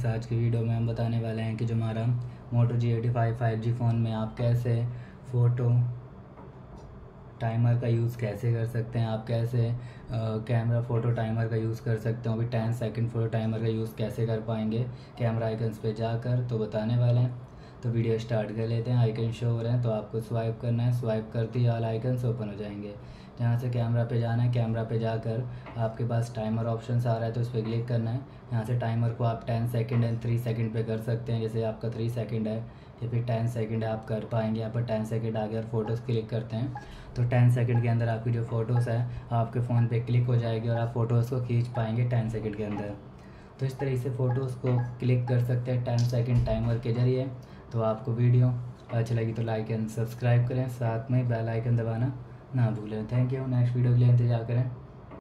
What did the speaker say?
Guys, आज की video में हम बताने वाले हैं कि जो हमारा मोटो G85 5G फ़ोन में आप कैसे फ़ोटो टाइमर का यूज़ कैसे कर सकते हैं। आप कैसे कैमरा फ़ोटो टाइमर का यूज़ कर सकते हो। अभी 10 सेकंड फ़ोटो टाइमर का यूज़ कैसे कर पाएंगे कैमरा आइकन्स पे जाकर, तो बताने वाले हैं। तो वीडियो स्टार्ट कर लेते हैं। आइकन शो हो रहे हैं तो आपको स्वाइप करना है। स्वाइप करते ही ऑल आइकन्स ओपन हो जाएंगे। यहाँ से कैमरा पे जाना है। कैमरा पे जाकर आपके पास टाइमर ऑप्शंस आ रहा है तो उस पर क्लिक करना है। यहाँ से टाइमर को आप 10 सेकंड एंड 3 सेकंड पे कर सकते हैं। जैसे आपका 3 सेकंड है या फिर 10 सेकंड आप कर पाएंगे। यहाँ पर 10 सेकंड आगे और फोटोज़ क्लिक करते हैं तो 10 सेकंड के अंदर आपकी जो फ़ोटोज़ है आपके फ़ोन पे क्लिक हो जाएगी और आप फ़ोटोज़ को खींच पाएंगे 10 सेकंड के अंदर। तो इस तरीके से फ़ोटोज़ को क्लिक कर सकते हैं 10 सेकंड टाइमर के ज़रिए। तो आपको वीडियो अच्छी लगी तो लाइक एंड सब्सक्राइब करें, साथ में बेल आइकन दबाना ना भूलें। Thank you. नेक्स्ट वीडियो के लिए इंतजार करें।